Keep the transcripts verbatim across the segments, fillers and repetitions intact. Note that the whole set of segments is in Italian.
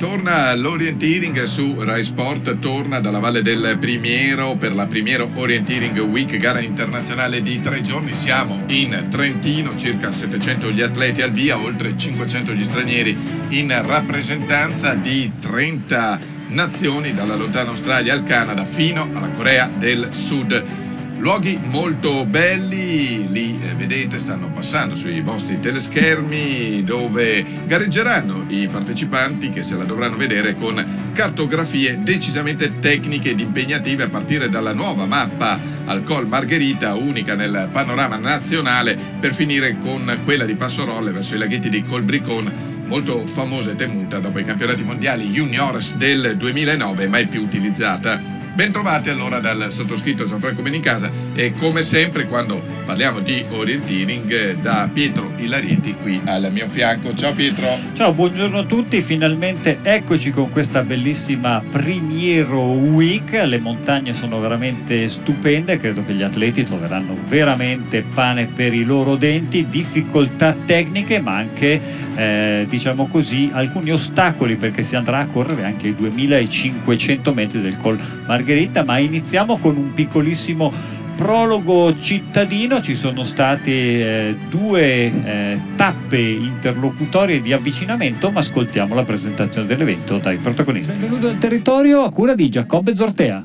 torna l'Orienteering su Rai Sport, torna dalla Valle del Primiero per la Primiero Orienteering Week, gara internazionale di tre giorni. Siamo in Trentino, circa settecento gli atleti al via, oltre cinquecento gli stranieri in rappresentanza di trenta nazioni, dalla lontana Australia al Canada fino alla Corea del Sud. Luoghi molto belli, lì eh, vedete stanno passando sui vostri teleschermi, dove gareggeranno i partecipanti che se la dovranno vedere con cartografie decisamente tecniche ed impegnative, a partire dalla nuova mappa al Col Margherita, unica nel panorama nazionale, per finire con quella di Passorolle verso i laghetti di Colbricon, molto famosa e temuta dopo i campionati mondiali juniores del duemilanove, mai più utilizzata. Bentrovati allora dal sottoscritto Gianfranco Benincasa, e come sempre quando parliamo di Orienteering da Pietro Ilarieti qui al mio fianco. Ciao Pietro. Ciao, buongiorno a tutti, finalmente eccoci con questa bellissima Primiero Week. Le montagne sono veramente stupende, credo che gli atleti troveranno veramente pane per i loro denti, difficoltà tecniche ma anche eh, diciamo così alcuni ostacoli, perché si andrà a correre anche i duemilacinquecento metri del Col Margherita. Ma iniziamo con un piccolissimo prologo cittadino. Ci sono state eh, due eh, tappe interlocutorie di avvicinamento, ma ascoltiamo la presentazione dell'evento dai protagonisti. Benvenuto al territorio a cura di Giacobbe Zortea.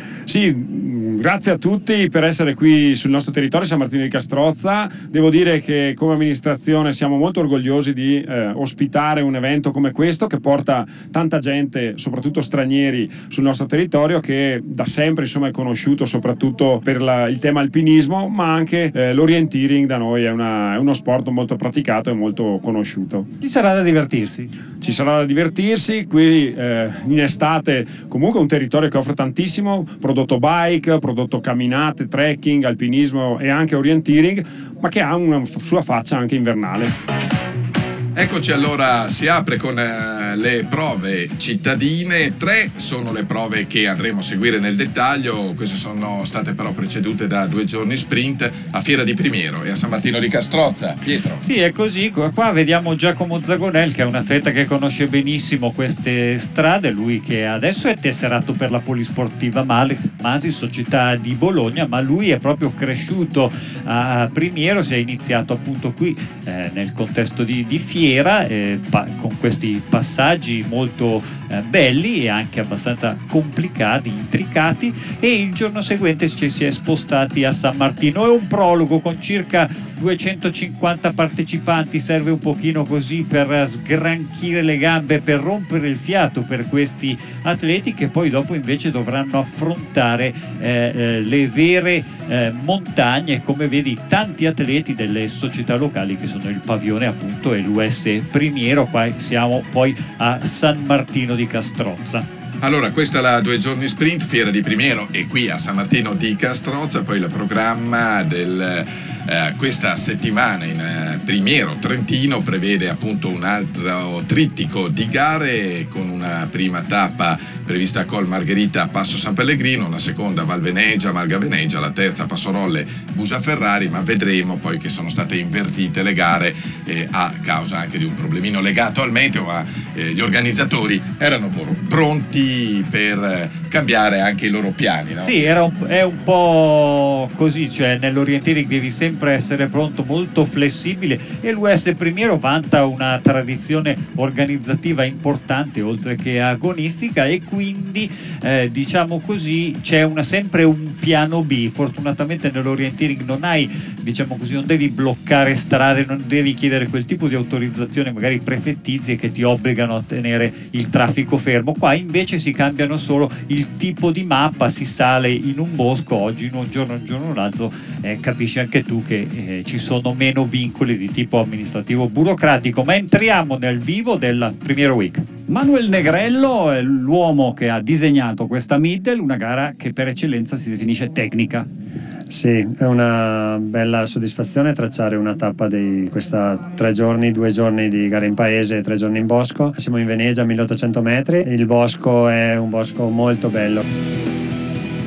Sì, grazie a tutti per essere qui sul nostro territorio, San Martino di Castrozza. Devo dire che come amministrazione siamo molto orgogliosi di eh, ospitare un evento come questo, che porta tanta gente, soprattutto stranieri, sul nostro territorio, che da sempre insomma è conosciuto soprattutto per la, il tema alpinismo, ma anche eh, l'orienteering da noi è, una, è uno sport molto praticato e molto conosciuto. Ci sarà da divertirsi. Ci sarà da divertirsi qui eh, in estate. Comunque un territorio che offre tantissimo, prodotto bike, prodotto camminate, trekking, alpinismo e anche orienteering, ma che ha una sua faccia anche invernale. Eccoci allora, si apre con eh, le prove cittadine. Tre sono le prove che andremo a seguire nel dettaglio. Queste sono state però precedute da due giorni sprint a Fiera di Primiero e a San Martino di Castrozza. Pietro. Sì, è così. Qua vediamo Giacomo Zagonel, che è un atleta che conosce benissimo queste strade, lui che adesso è tesserato per la Polisportiva Masi, società di Bologna, ma lui è proprio cresciuto a Primiero, si è iniziato appunto qui eh, nel contesto di, di Fiera. Eh, pa- con questi passaggi molto eh, belli e anche abbastanza complicati, intricati, e il giorno seguente ci si è spostati a San Martino. È un prologo con circa duecentocinquanta partecipanti, serve un pochino così per sgranchire le gambe, per rompere il fiato per questi atleti, che poi dopo invece dovranno affrontare eh, eh, le vere eh, montagne. Come vedi, tanti atleti delle società locali, che sono il Pavione appunto e l'U S Primiero. Qua siamo poi a San Martino di Castrozza. Allora, questa è la due giorni sprint, Fiera di Primiero e qui a San Martino di Castrozza. Poi il programma del eh, questa settimana in eh, Primiero Trentino prevede appunto un altro trittico di gare, con una prima tappa prevista a Col Margherita, Passo San Pellegrino, una seconda Val Veneggia, Marga Veneggia, la terza Passorolle, Busa Ferrari. Ma vedremo poi che sono state invertite le gare eh, a causa anche di un problemino legato al meteo, ma eh, gli organizzatori erano pronti per cambiare anche i loro piani, no? Sì, era un, è un po' così, cioè nell'orienteering devi sempre essere pronto, molto flessibile, e l'U S Primiero vanta una tradizione organizzativa importante oltre che agonistica, e quindi eh, diciamo così c'è una, sempre un piano B. Fortunatamente nell'orienteering non hai, diciamo così, non devi bloccare strade, non devi chiedere quel tipo di autorizzazione magari prefettizie che ti obbligano a tenere il traffico fermo. Qua invece si cambiano solo il tipo di mappa, si sale in un bosco oggi, in un giorno, un giorno un altro, eh, capisci anche tu che eh, ci sono meno vincoli di tipo amministrativo burocratico. Ma entriamo nel vivo della Primiero Week. Manuel Negrello è l'uomo che ha disegnato questa middle, una gara che per eccellenza si definisce tecnica. Sì, è una bella soddisfazione tracciare una tappa di questa tre giorni, due giorni di gara in paese e tre giorni in bosco. Siamo in Venezia, milleottocento metri. Il bosco è un bosco molto bello.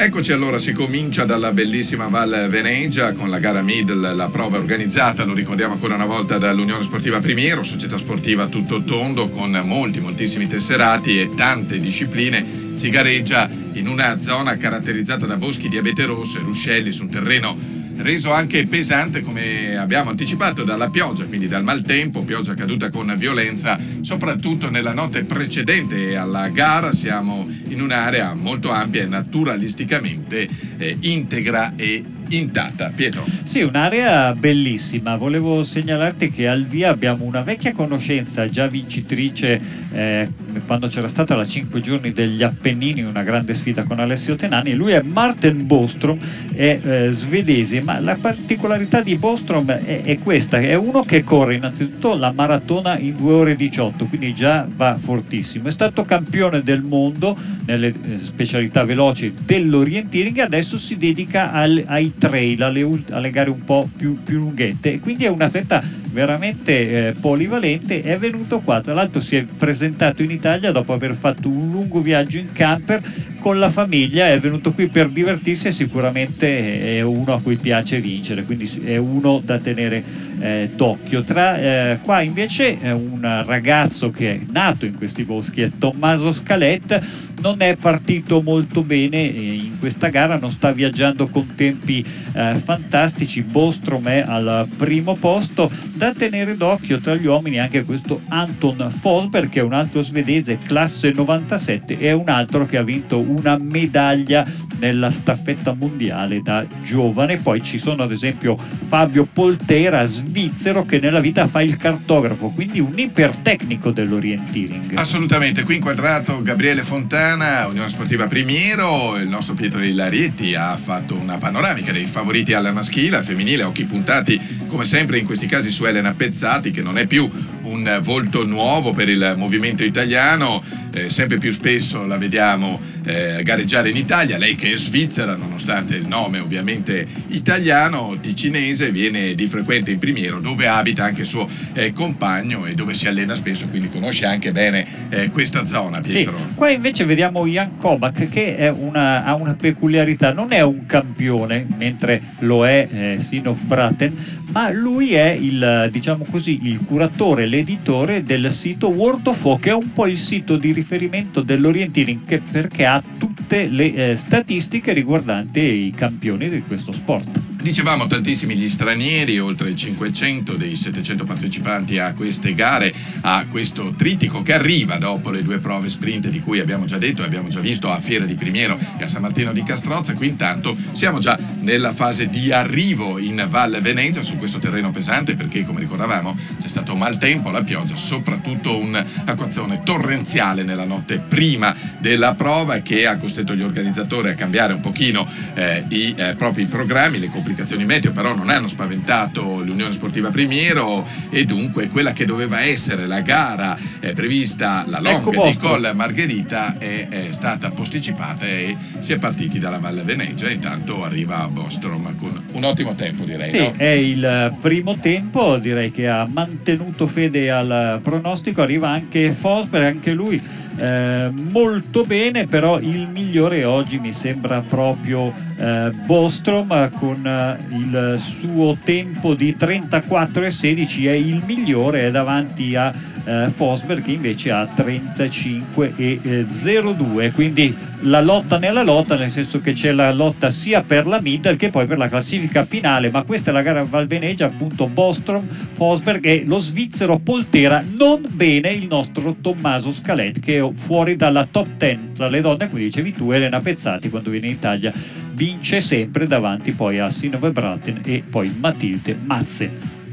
Eccoci allora, si comincia dalla bellissima Val Veneggia con la gara middle, la prova organizzata, lo ricordiamo ancora una volta, dall'Unione Sportiva Primiero, società sportiva a tutto tondo con molti, moltissimi tesserati e tante discipline. Si gareggia in una zona caratterizzata da boschi di abete rosso e ruscelli su un terreno reso anche pesante, come abbiamo anticipato, dalla pioggia, quindi dal maltempo, pioggia caduta con violenza, soprattutto nella notte precedente alla gara. Siamo in un'area molto ampia e naturalisticamente eh, integra e intatta. Pietro. Sì, un'area bellissima. Volevo segnalarti che al via abbiamo una vecchia conoscenza, già vincitrice eh, quando c'era stata la cinque giorni degli Appennini, una grande sfida con Alessio Tenani. Lui è Martin Bostrom, è eh, svedese, ma la particolarità di Bostrom è, è questa: è uno che corre innanzitutto la maratona in due ore e diciotto, quindi già va fortissimo. È stato campione del mondo nelle eh, specialità veloci dell'orienteering, adesso si dedica al, ai trail, alle, alle gare un po' più, più lunghette, e quindi è un atleta veramente eh, polivalente. È venuto qua, tra l'altro si è presentato in Italia dopo aver fatto un lungo viaggio in camper con la famiglia, è venuto qui per divertirsi e sicuramente è uno a cui piace vincere, quindi è uno da tenere eh, d'occhio. Tra eh, qua invece è un ragazzo che è nato in questi boschi, è Tommaso Scalet. Non è partito molto bene in questa gara, non sta viaggiando con tempi eh, fantastici. Bostrom è al primo posto. Da tenere d'occhio tra gli uomini anche questo Anton Forsberg, che è un altro svedese, classe novantasette, e un altro che ha vinto una medaglia nella staffetta mondiale da giovane. Poi ci sono ad esempio Fabio Poltera, svizzero, che nella vita fa il cartografo, quindi un ipertecnico dell'orienteering. Assolutamente. Qui inquadrato Gabriele Fontana, Unione Sportiva Primiero. Il nostro Pietro Ilarietti ha fatto una panoramica dei favoriti alla maschile, al femminile, occhi puntati come sempre in questi casi su Elena Pezzati, che non è più un volto nuovo per il movimento italiano, eh, sempre più spesso la vediamo eh, gareggiare in Italia. Lei che è svizzera, nonostante il nome ovviamente italiano, ticinese, viene di frequente in Primiero, dove abita anche il suo eh, compagno e dove si allena spesso, quindi conosce anche bene eh, questa zona. Pietro. Sì, qua invece vediamo Jan Kobak, che è una, ha una peculiarità: non è un campione mentre lo è eh, Sinov Braten, ma lui è il, diciamo così, il curatore, l'editore del sito World of O, che è un po' il sito di riferimento dell'orienteering, che, perché ha tutte le eh, statistiche riguardanti i campioni di questo sport. Dicevamo tantissimi gli stranieri, oltre il cinquecento dei settecento partecipanti a queste gare, a questo trittico che arriva dopo le due prove sprint di cui abbiamo già detto e abbiamo già visto a Fiera di Primiero e a San Martino di Castrozza. Qui intanto siamo già nella fase di arrivo in Val Veneggia su questo terreno pesante, perché come ricordavamo c'è stato maltempo, la pioggia, soprattutto un'acquazzone torrenziale nella notte prima della prova, che ha costretto gli organizzatori a cambiare un pochino eh, i eh, propri programmi. Le complicazioni meteo però non hanno spaventato l'Unione Sportiva Primiero, e dunque quella che doveva essere la gara eh, prevista, la longa ecco di Col Margherita, è, è stata posticipata e si è partiti dalla Val Veneggia. Intanto arriva Bostrom con un ottimo tempo, direi. Sì, no? È il primo tempo, direi che ha mantenuto fede al pronostico. Arriva anche Forsberg, anche lui Eh, molto bene, però il migliore oggi mi sembra proprio eh, Bostrom, con eh, il suo tempo di trentaquattro e sedici, è il migliore, è davanti a eh, Forsberg, che invece ha trentacinque e zero due, quindi la lotta nella lotta, nel senso che c'è la lotta sia per la middle che poi per la classifica finale. Ma questa è la gara a Val Veneggia, appunto. Bostrom, Forsberg e lo svizzero Poltera. Non bene il nostro Tommaso Scalet, che è fuori dalla top dieci tra le donne. Come dicevi tu, Elena Pezzati quando viene in Italia vince sempre, davanti poi a Sinove Braten e poi Matilde Mazze.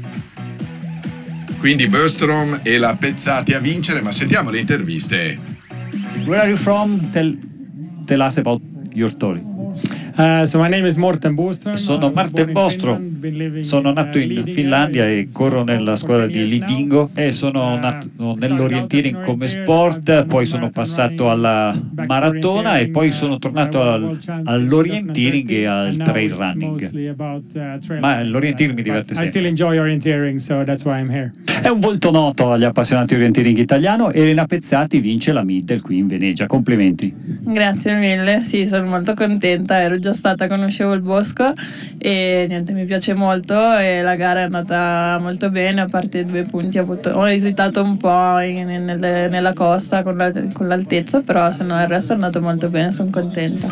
Quindi Bostrom e la Pezzati a vincere, ma sentiamo le interviste. Where are you from? Tell, tell us about your story. Uh, so my name is Morten Boström. Sono Martin Bostrom, sono nato in Finlandia e corro nella squadra di Lidingö e sono nato nell'orienteering come sport, poi sono passato alla maratona e poi sono tornato al, all'orienteering e al trail running. Ma l'orienteering mi diverte sempre. I still enjoy orienteering, so that's why I'm here. È un volto noto agli appassionati orienteering italiano. Elena Pezzati vince la Middle qui in Venezia. Complimenti. Grazie mille, sì, sono molto contenta, ero già stata, conoscevo il bosco e niente, mi piace molto e la gara è andata molto bene, a parte i due punti ho, avuto, ho esitato un po' in, nelle, nella costa con, la, con l'altezza, però se no il resto è andato molto bene, sono contenta.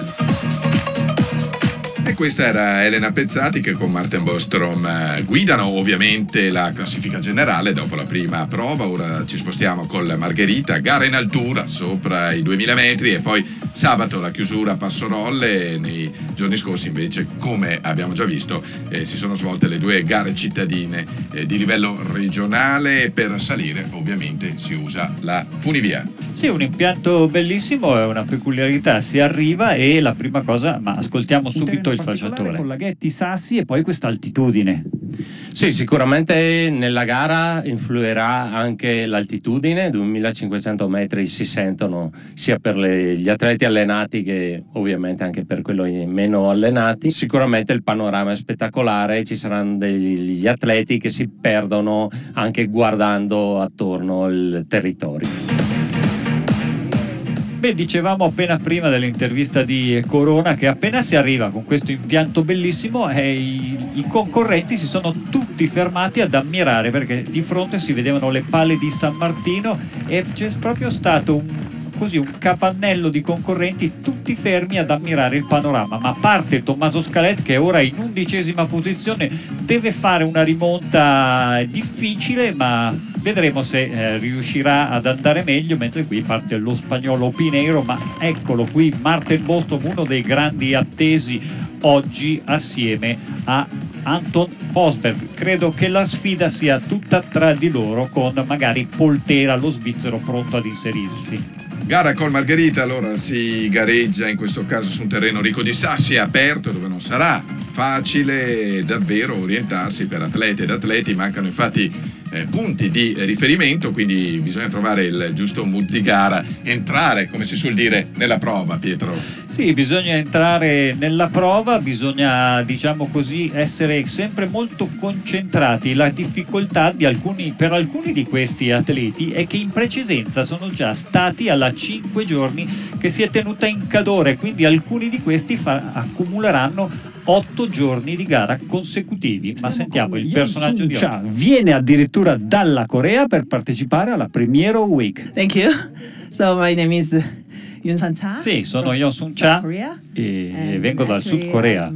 E questa era Elena Pezzati che con Martin Bostrom guidano ovviamente la classifica generale dopo la prima prova. Ora ci spostiamo con Margherita, gara in altura sopra i duemila metri e poi sabato la chiusura a Passorolle. Nei giorni scorsi invece, come abbiamo già visto, eh, si sono svolte le due gare cittadine eh, di livello regionale. Per salire ovviamente si usa la funivia. Sì, un impianto bellissimo, è una peculiarità, si arriva e la prima cosa, ma ascoltiamo subito il tracciatore. Con laghetti, sassi e poi questa altitudine. Sì, sicuramente nella gara influirà anche l'altitudine, duemilacinquecento metri si sentono sia per le, gli atleti allenati che ovviamente anche per quelli meno allenati. Sicuramente il panorama è spettacolare, ci saranno degli atleti che si perdono anche guardando attorno il territorio. Beh, dicevamo appena prima dell'intervista di Corona che appena si arriva con questo impianto bellissimo eh, i, i concorrenti si sono tutti fermati ad ammirare, perché di fronte si vedevano le pale di San Martino e c'è proprio stato un, così, un capannello di concorrenti tutti fermi ad ammirare il panorama. Ma a parte Tommaso Scalet, che ora è in undicesima posizione, deve fare una rimonta difficile, ma vedremo se eh, riuscirà ad andare meglio, mentre qui parte lo spagnolo Pineiro. Ma eccolo qui Martin Bostrom, uno dei grandi attesi oggi assieme a Anton Forsberg. Credo che la sfida sia tutta tra di loro, con magari Poltera, lo svizzero, pronto ad inserirsi. Gara con Margherita, allora si gareggia in questo caso su un terreno ricco di sassi aperto, dove non sarà facile davvero orientarsi per atlete ed atleti. Mancano infatti eh, punti di riferimento, quindi bisogna trovare il giusto multigara, entrare, come si suol dire, nella prova. Pietro? Sì, bisogna entrare nella prova, bisogna, diciamo così, essere sempre molto concentrati. La difficoltà di alcuni, per alcuni di questi atleti è che in precedenza sono già stati alla cinque giorni che si è tenuta in Cadore, quindi alcuni di questi fa, accumuleranno otto giorni di gara consecutivi. Ma sentiamo il personaggio di oggi. Viene addirittura dalla Corea per partecipare alla Premiere Week. Thank you. So my name is Yoon Sun Cha. Sì, sono Yoon Sun Cha e vengo dal Sud Corea.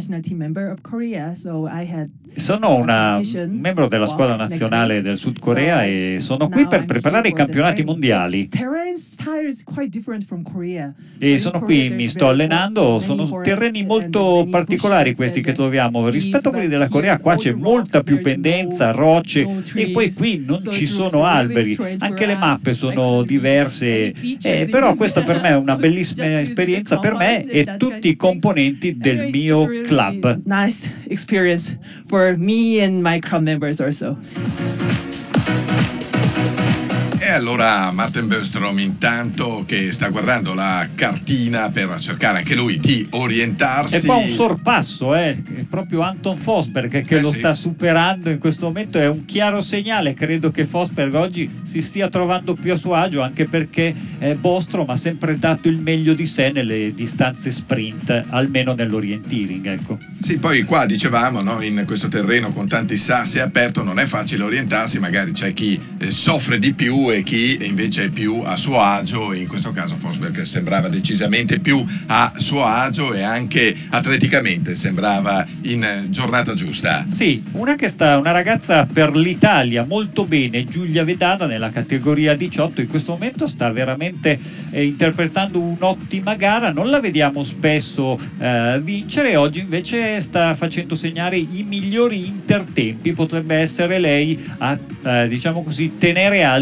Sono una, un membro della squadra nazionale del Sud Corea e sono qui per preparare i campionati mondiali. E sono qui, mi sto allenando, sono terreni molto particolari questi che troviamo. Rispetto a quelli della Corea qua c'è molta più pendenza, rocce, e poi qui non ci sono alberi. Anche le mappe sono diverse, eh, però questa per me è una bellissima esperienza per me e tutti i componenti del mio club. Nice experience for me and my club members also. E allora Martin Bostrom, intanto che sta guardando la cartina per cercare anche lui di orientarsi. E fa un sorpasso, eh, è proprio Anton Forsberg che eh lo sì. sta superando in questo momento. È un chiaro segnale, credo che Forsberg oggi si stia trovando più a suo agio, anche perché eh, Bostrom ha sempre dato il meglio di sé nelle distanze sprint, almeno nell'orienteering, ecco. Sì, poi qua dicevamo, no, in questo terreno con tanti sassi aperto non è facile orientarsi, magari c'è chi eh, soffre di più e chi invece è più a suo agio, e in questo caso Forsberg sembrava decisamente più a suo agio e anche atleticamente sembrava in giornata giusta. Sì, una che sta, una ragazza per l'Italia molto bene, Giulia Vedana, nella categoria diciotto, in questo momento sta veramente eh, interpretando un'ottima gara, non la vediamo spesso eh, vincere, oggi invece sta facendo segnare i migliori intertempi. Potrebbe essere lei a eh, diciamo così tenere alto l'onore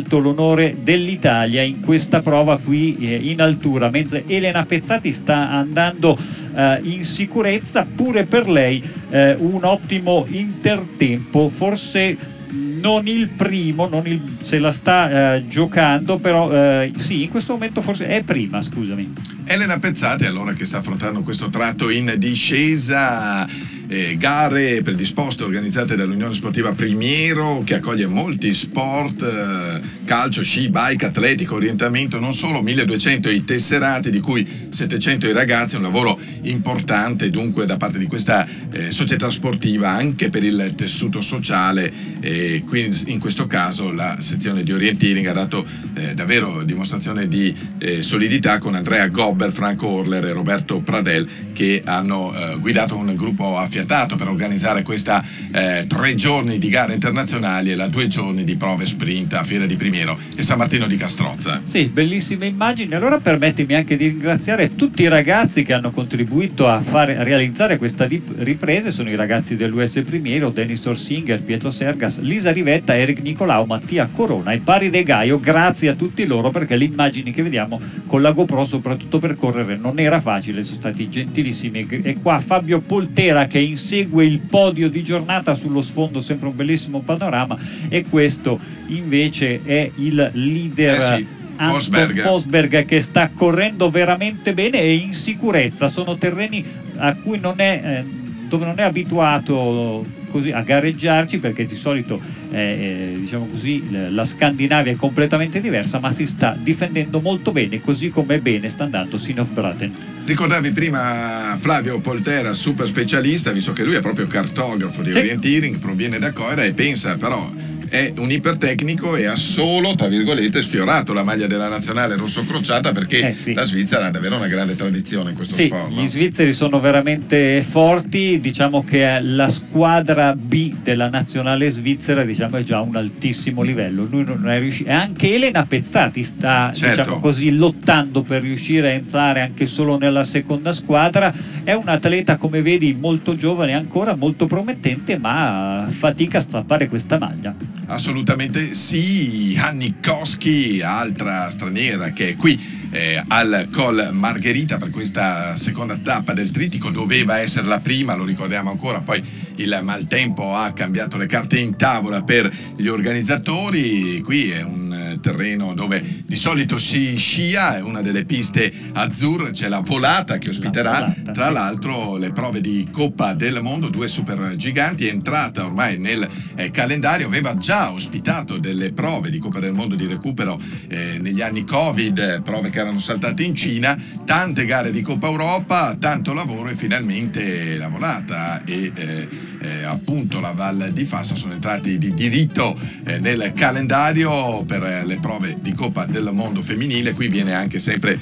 onore dell'Italia in questa prova qui eh, in altura, mentre Elena Pezzati sta andando eh, in sicurezza. Pure per lei eh, un ottimo intertempo, forse non il primo, non il, se la sta eh, giocando, però eh, sì, in questo momento forse è prima, scusami. Elena Pezzati allora che sta affrontando questo tratto in discesa. Eh, gare per disposte organizzate dall'Unione Sportiva Primiero, che accoglie molti sport, eh, calcio, sci, bike, atletico, orientamento, non solo, milleduecento i tesserati, di cui settecento i ragazzi, un lavoro importante dunque da parte di questa eh, società sportiva anche per il tessuto sociale, e quindi in questo caso la sezione di orienteering ha dato eh, davvero dimostrazione di eh, solidità, con Andrea Gobber, Franco Orler e Roberto Pradel che hanno eh, guidato un gruppo affiatato per organizzare questa eh, tre giorni di gare internazionali e la due giorni di prove sprint a Fiera di Primiero e San Martino di Castrozza. Sì, bellissime immagini. Allora permettimi anche di ringraziare tutti i ragazzi che hanno contribuito a, fare, a realizzare questa ripresa. Sono i ragazzi dell'U S Primiero, Denis Orsinger, Pietro Sergas, Lisa Rivetta, Eric Nicolau, Mattia Corona e Pari De Gaio. Grazie a tutti loro, perché le immagini che vediamo con la GoPro, soprattutto per correre, non era facile, sono stati gentilissimi. E qua Fabio Poltera che insegue il podio di giornata, sullo sfondo sempre un bellissimo panorama, e questo invece è il leader eh sì, Forsberg. Forsberg, che sta correndo veramente bene e in sicurezza. Sono terreni a cui non è eh, dove non è abituato così a gareggiarci, perché di solito eh, diciamo così la Scandinavia è completamente diversa, ma si sta difendendo molto bene, così come bene sta andando Sinov Braten. Ricordavi prima Flavio Poltera, super specialista, visto che lui è proprio cartografo di sì. orienteering, proviene da Coira e pensa però è un ipertecnico e ha solo, tra virgolette, sfiorato la maglia della nazionale rosso-crociata, perché eh sì. la Svizzera ha davvero una grande tradizione in questo sì, sport. No? Gli svizzeri sono veramente forti, diciamo che la squadra B della nazionale svizzera, diciamo, è già un altissimo livello. Lui non è riuscito, e anche Elena Pezzati sta certo. diciamo così lottando per riuscire a entrare anche solo nella seconda squadra. È un atleta, come vedi, molto giovane ancora, molto promettente, ma fatica a strappare questa maglia. Assolutamente sì. Hanni Koski, altra straniera che è qui eh, al Col Margherita per questa seconda tappa del trittico, doveva essere la prima, lo ricordiamo ancora, poi il maltempo ha cambiato le carte in tavola per gli organizzatori. Qui è un terreno dove di solito si scia, è una delle piste azzurre, c'è la volata che ospiterà volata, tra sì. l'altro le prove di Coppa del Mondo, due super giganti, è entrata ormai nel eh, calendario, aveva già ospitato delle prove di Coppa del Mondo di recupero eh, negli anni Covid, prove che erano saltate in Cina, tante gare di Coppa Europa, tanto lavoro e finalmente la volata e eh, eh, appunto la Val di Fassa sono entrati di diritto eh, nel calendario per eh, le prove di Coppa del Mondo femminile. Qui viene anche sempre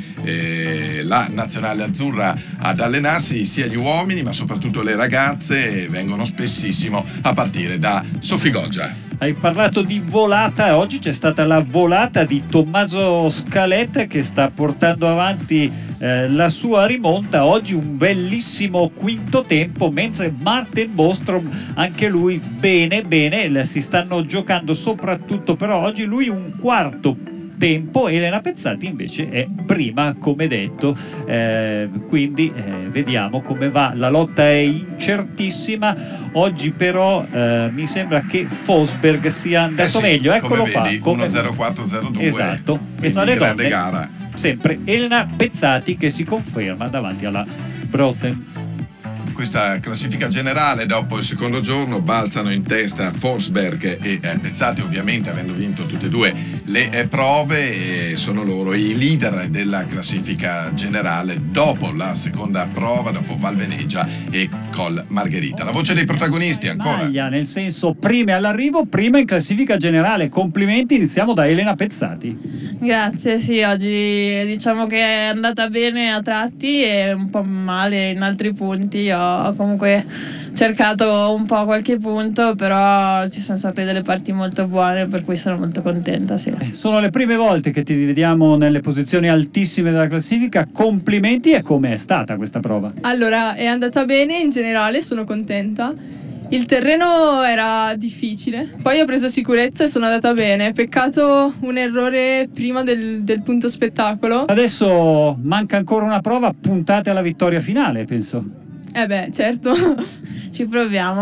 eh, la nazionale azzurra ad allenarsi, sia gli uomini ma soprattutto le ragazze vengono spessissimo, a partire da Sofì Goggia. Hai parlato di volata, oggi c'è stata la volata di Tommaso Scaletta che sta portando avanti eh, la sua rimonta, oggi un bellissimo quinto tempo, mentre Martin Bostrom anche lui bene bene, si stanno giocando soprattutto però oggi lui un quarto tempo. Elena Pezzati invece è prima, come detto, eh, quindi eh, vediamo come va. La lotta è incertissima oggi, però eh, mi sembra che Forsberg sia andato eh sì, meglio, eccolo come qua, vedi, uno zero quattro zero due, esatto. E tra le donne gara sempre Elena Pezzati che si conferma davanti alla Broten. Questa classifica generale, dopo il secondo giorno balzano in testa Forsberg e eh, Pezzati, ovviamente avendo vinto tutte e due le eh, prove, e sono loro i leader della classifica generale dopo la seconda prova, dopo Val Veneggia e Col Margherita. La voce dei protagonisti ancora. Maglia, nel senso prime all'arrivo, prima in classifica generale. Complimenti, iniziamo da Elena Pezzati. Grazie, sì, oggi diciamo che è andata bene a tratti e un po' male in altri punti. Ho comunque cercato un po' qualche punto, però ci sono state delle parti molto buone, per cui sono molto contenta, sì. Sono le prime volte che ti vediamo nelle posizioni altissime della classifica. Complimenti, e come è stata questa prova? Allora, è andata bene in generale, sono contenta. Il terreno era difficile, poi ho preso sicurezza e sono andata bene. Peccato un errore prima del, del punto spettacolo. Adesso manca ancora una prova, puntate alla vittoria finale, penso. Eh beh, certo. Ci proviamo.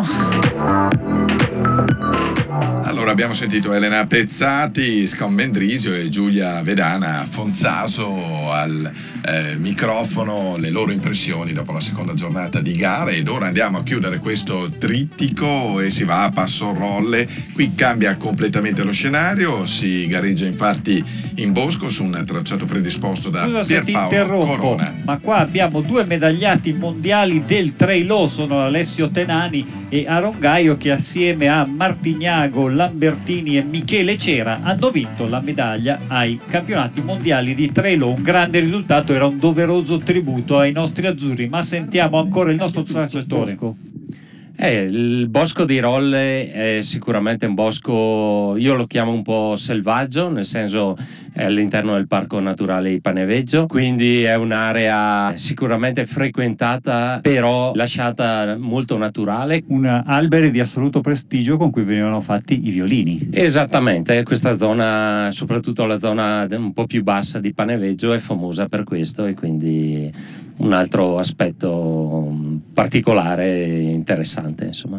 Allora abbiamo sentito Elena Pezzati, Scommendrisio e Giulia Vedana Fonzaso al eh, microfono, le loro impressioni dopo la seconda giornata di gara. Ed ora andiamo a chiudere questo trittico e si va a passo rolle. Qui cambia completamente lo scenario, si gareggia infatti in bosco su un tracciato predisposto da Scusa se ti Pierpaolo interrompo, Corona. ma qua abbiamo due medagliati mondiali del trail, sono Alessio Tenani e Aaron Gaio, che assieme a Martignago, Lambertini e Michele Cera hanno vinto la medaglia ai campionati mondiali di trail. Un grande risultato, era un doveroso tributo ai nostri azzurri, ma sentiamo ancora il nostro tracciatore. Eh, il bosco di Rolle è sicuramente un bosco, io lo chiamo un po' selvaggio, nel senso è all'interno del Parco Naturale di Paneveggio, quindi è un'area sicuramente frequentata, però lasciata molto naturale. Un alberi di assoluto prestigio con cui venivano fatti i violini. Esattamente, questa zona, soprattutto la zona un po' più bassa di Paneveggio, è famosa per questo, e quindi un altro aspetto particolare e interessante, insomma.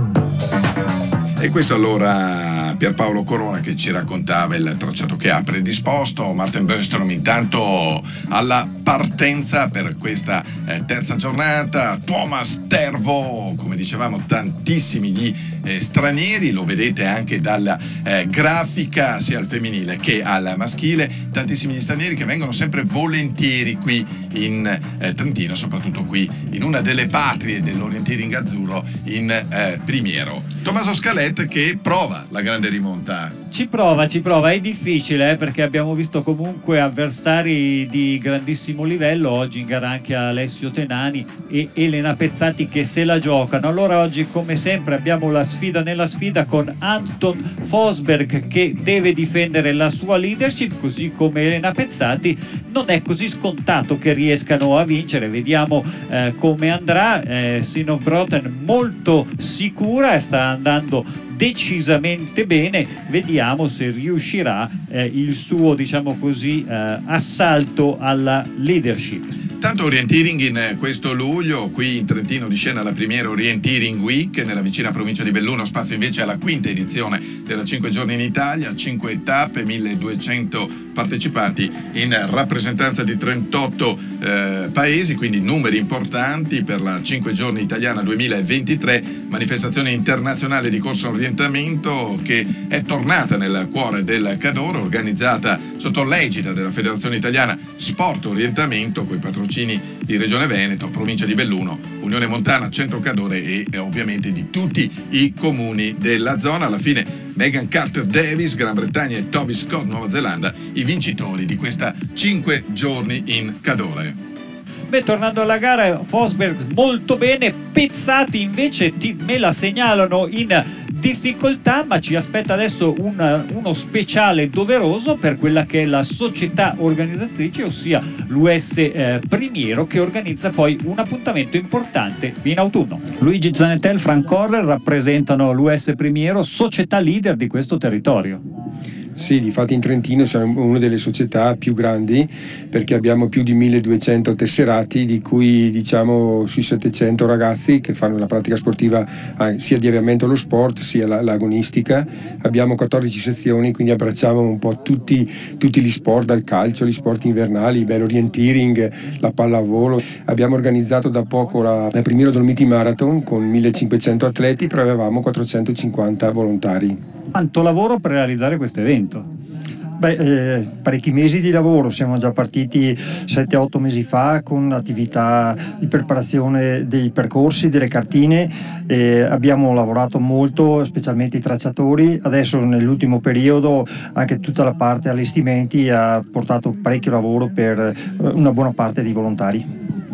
E questo allora Pierpaolo Corona che ci raccontava il tracciato che ha predisposto. Martin Böstrom intanto alla partenza per questa eh, terza giornata. Thomas Tervo, come dicevamo, tantissimi gli eh, stranieri, lo vedete anche dalla eh, grafica sia al femminile che al maschile, tantissimi gli stranieri che vengono sempre volentieri qui in eh, Trentino, soprattutto qui in una delle patrie dell'orienteering azzurro in eh, Primiero. Tommaso Scalet che prova la grande rimonta. Ci prova, ci prova, è difficile eh, perché abbiamo visto comunque avversari di grandissimo livello, oggi in gara anche Alessio Tenani e Elena Pezzati che se la giocano. Allora oggi come sempre abbiamo la sfida nella sfida con Anton Fosberg che deve difendere la sua leadership, così come Elena Pezzati. Non è così scontato che riescano a vincere, vediamo eh, come andrà. eh, Sino Broten molto sicura e sta andando decisamente bene, vediamo se riuscirà eh, il suo, diciamo così, eh, assalto alla leadership. Tanto orienteering in questo luglio, qui in Trentino di scena la Primiero Orienteering Week, nella vicina provincia di Belluno spazio invece alla quinta edizione della cinque giorni in Italia, cinque tappe, milleduecento partecipanti in rappresentanza di trentotto eh, paesi, quindi numeri importanti per la cinque giorni italiana duemilaventitré, manifestazione internazionale di corsa orientamento che è tornata nel cuore del Cadore, organizzata sotto l'egida della Federazione Italiana Sport Orientamento, coi patrocini di Regione Veneto, provincia di Belluno, Unione Montana, Centro Cadore e, e ovviamente di tutti i comuni della zona. Alla fine Megan Carter Davis, Gran Bretagna, e Toby Scott, Nuova Zelanda, i vincitori di questa cinque giorni in Cadore. Beh, tornando alla gara, Fosberg molto bene, Pezzati invece ti, me la segnalano in difficoltà, ma ci aspetta adesso un, uno speciale doveroso per quella che è la società organizzatrice, ossia l'U S eh, Primiero, che organizza poi un appuntamento importante in autunno. Luigi Zanetel, Frank Correr rappresentano l'U S Primiero, società leader di questo territorio. Sì, difatti in Trentino siamo una delle società più grandi perché abbiamo più di milleduecento tesserati, di cui diciamo sui settecento ragazzi che fanno la pratica sportiva sia di avviamento allo sport sia l'agonistica. Abbiamo quattordici sezioni, quindi abbracciamo un po' tutti, tutti gli sport, dal calcio, gli sport invernali, l'orienteering, la pallavolo. Abbiamo organizzato da poco la, la Primiero Dolomiti Marathon con millecinquecento atleti, però avevamo quattrocentocinquanta volontari. Quanto lavoro per realizzare questo evento? Beh, eh, parecchi mesi di lavoro, siamo già partiti sette otto mesi fa con attività di preparazione dei percorsi, delle cartine, eh, abbiamo lavorato molto, specialmente i tracciatori. Adesso nell'ultimo periodo anche tutta la parte allestimenti ha portato parecchio lavoro per una buona parte dei volontari.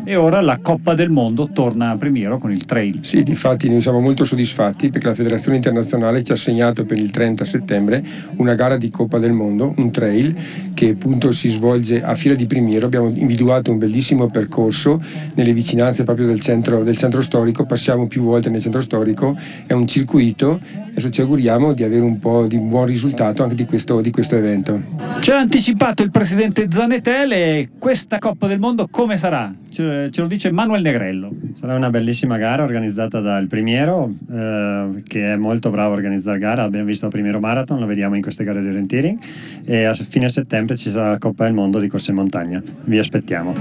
E ora la Coppa del Mondo torna a Primiero con il trail. Sì, difatti noi siamo molto soddisfatti perché la Federazione Internazionale ci ha assegnato per il trenta settembre una gara di Coppa del Mondo, un trail che appunto si svolge a Fila di Primiero. Abbiamo individuato un bellissimo percorso nelle vicinanze proprio del centro, del centro storico, passiamo più volte nel centro storico, è un circuito, adesso ci auguriamo di avere un po' di buon risultato anche di questo, di questo evento. Ci ha anticipato il presidente Zanetel, e questa Coppa del Mondo come sarà? Ce, ce lo dice Manuel Negrello. Sarà una bellissima gara organizzata dal Primiero, eh, che è molto bravo a organizzare gara. Abbiamo visto il Primiero Marathon, lo vediamo in queste gare di orienteering, e a fine settembre ci sarà la Coppa del Mondo di corsa in montagna. Vi aspettiamo.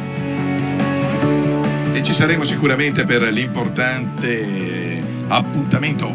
E ci saremo sicuramente per l'importante appuntamento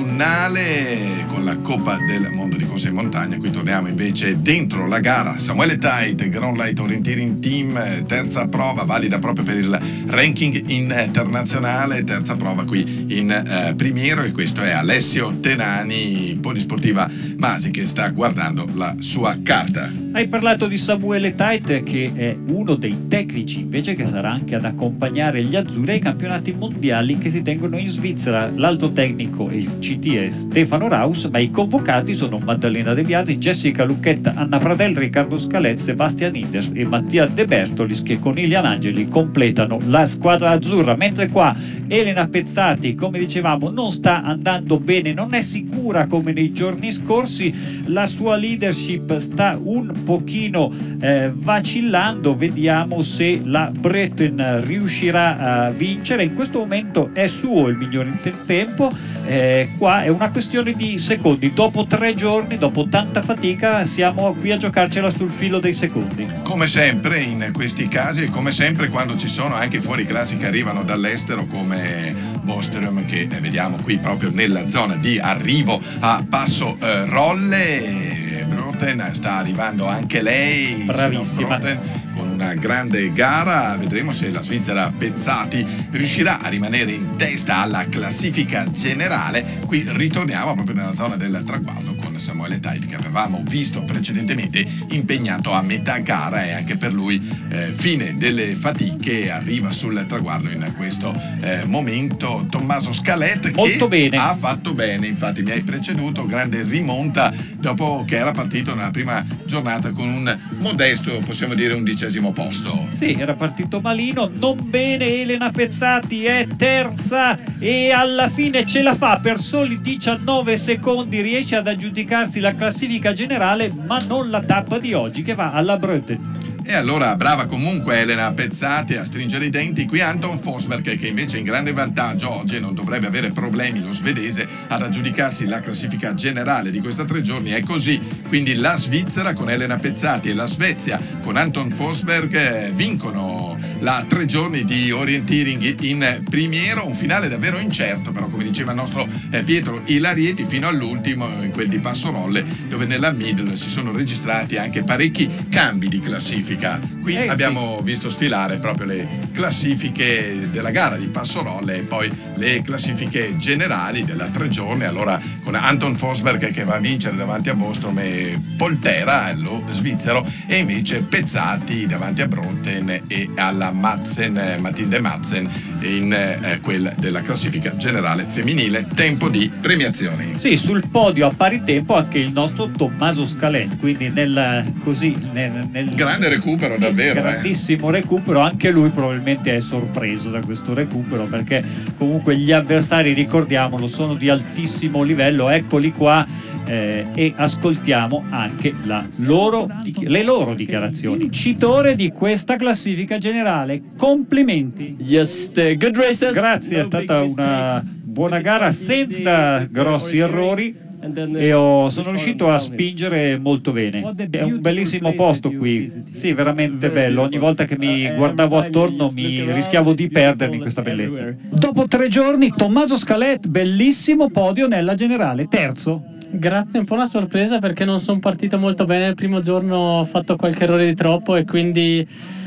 autunnale con la Coppa del Mondo di corsa in montagna. Qui torniamo invece dentro la gara. Samuele Tait, Grand Light Orienteering Team, terza prova, valida proprio per il ranking internazionale, terza prova qui in eh, Primiero, e questo è Alessio Tenani, Polisportiva Masi, che sta guardando la sua carta. Hai parlato di Samuele Tait, che è uno dei tecnici invece che sarà anche ad accompagnare gli azzurri ai campionati mondiali che si tengono in Svizzera. L'altro tecnico e il C T è Stefano Raus, ma i convocati sono Maddalena De Biasi, Jessica Lucchetta, Anna Pradel, Riccardo Scalet, Sebastian Inders e Mattia De Bertolis, che con Ilian Angeli completano la squadra azzurra. Mentre qua Elena Pezzati, come dicevamo, non sta andando bene, non è sicura come nei giorni scorsi, la sua leadership sta un pochino eh, vacillando. Vediamo se la Breton riuscirà a vincere. In questo momento è suo il miglior tempo, eh, qua è una questione di secondi. Dopo tre giorni, dopo tanta fatica, siamo qui a giocarcela sul filo dei secondi. Come sempre in questi casi, e come sempre quando ci sono anche fuori classi che arrivano dall'estero, come Boström, che eh, vediamo qui proprio nella zona di arrivo a Passo eh, Rolle. Broten sta arrivando anche lei, bravissima, Broten, con una grande gara. Vedremo se la Svizzera Pezzati riuscirà a rimanere in testa alla classifica generale. Qui ritorniamo proprio nella zona del traguardo con Samuele Tait, che avevamo visto precedentemente impegnato a metà gara, e anche per lui eh, fine delle fatiche, arriva sul traguardo in questo eh, momento Tommaso Scalet, molto che bene. ha fatto bene, infatti mi hai preceduto, grande rimonta dopo che era partito nella prima giornata con un modesto, possiamo dire, undicesimo posto. Sì, era partito malino, non bene. Elena Pezzati è terza e alla fine ce la fa per soli diciannove secondi, riesce ad aggiudicarsi la classifica generale, ma non la tappa di oggi che va alla Breton. E allora brava comunque Elena Pezzati a stringere i denti. Qui Anton Forsberg, che invece è in grande vantaggio oggi e non dovrebbe avere problemi, lo svedese, ad aggiudicarsi la classifica generale di questa tre giorni. È così, quindi la Svizzera con Elena Pezzati e la Svezia con Anton Forsberg eh, vincono la tre giorni di orienteering in Primiero. Un finale davvero incerto, però, come diceva il nostro eh, Pietro Ilarieti, fino all'ultimo, in quel di Passorolle, dove nella middle si sono registrati anche parecchi cambi di classifica. Qui eh, abbiamo sì. visto sfilare proprio le classifiche della gara di Passorolle e poi le classifiche generali della tre giorni. Allora con Anton Forsberg che va a vincere davanti a Boström e Poltera, lo svizzero, e invece Pezzati davanti a Broten e alla Madsen, Matilde Madsen, in eh, quella della classifica generale femminile. Tempo di premiazioni. Sì, sul podio a pari tempo anche il nostro Tommaso Scalet, quindi nel così nel, nel grande recupero, sì, davvero grandissimo eh. recupero. Anche lui probabilmente è sorpreso da questo recupero, perché comunque gli avversari, ricordiamolo, sono di altissimo livello. Eccoli qua eh, e ascoltiamo anche la loro, le loro dichiarazioni. Vincitore di questa classifica generale, complimenti. Yes, the good races. Grazie, è stata una buona gara senza grossi errori e ho, sono riuscito a spingere molto bene. È un bellissimo posto qui, sì, veramente bello. Ogni volta che mi guardavo attorno mi rischiavo di perdermi in questa bellezza. Dopo tre giorni Tommaso Scalet, bellissimo podio nella generale, terzo. Grazie, un po' una sorpresa perché non sono partito molto bene. Il primo giorno ho fatto qualche errore di troppo e quindi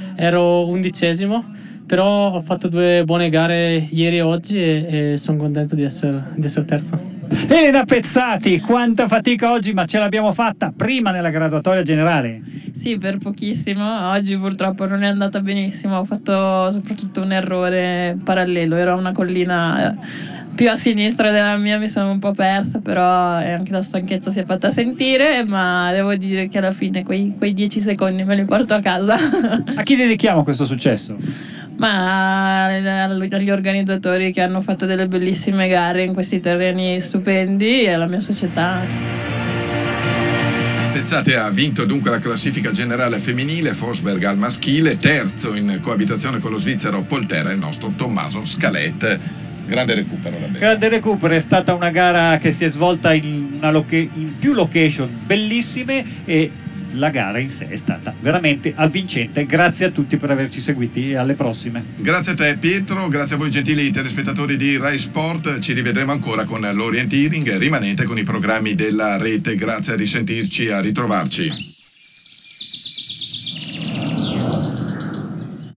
ero undicesimo, però ho fatto due buone gare ieri e oggi e, e sono contento di essere, di essere terzo. Elena Pezzati, quanta fatica oggi, ma ce l'abbiamo fatta prima nella graduatoria generale. Sì, per pochissimo. Oggi purtroppo non è andata benissimo. Ho fatto soprattutto un errore parallelo. Era una collina più a sinistra della mia, mi sono un po' persa, però anche la stanchezza si è fatta sentire, ma devo dire che alla fine quei, quei dieci secondi me li porto a casa. A chi dedichiamo questo successo? Ma agli organizzatori che hanno fatto delle bellissime gare in questi terreni stupendi e alla mia società. Pezzati ha vinto dunque la classifica generale femminile, Forsberg al maschile, terzo in coabitazione con lo svizzero Poltera il nostro Tommaso Scalette. Grande recupero davvero. Grande recupero, è stata una gara che si è svolta in, una loca- in più location bellissime e la gara in sé è stata veramente avvincente. Grazie a tutti per averci seguiti e alle prossime. Grazie a te Pietro, grazie a voi gentili telespettatori di Rai Sport, ci rivedremo ancora con l'orienteering, rimanete con i programmi della rete, grazie, a risentirci, a ritrovarci.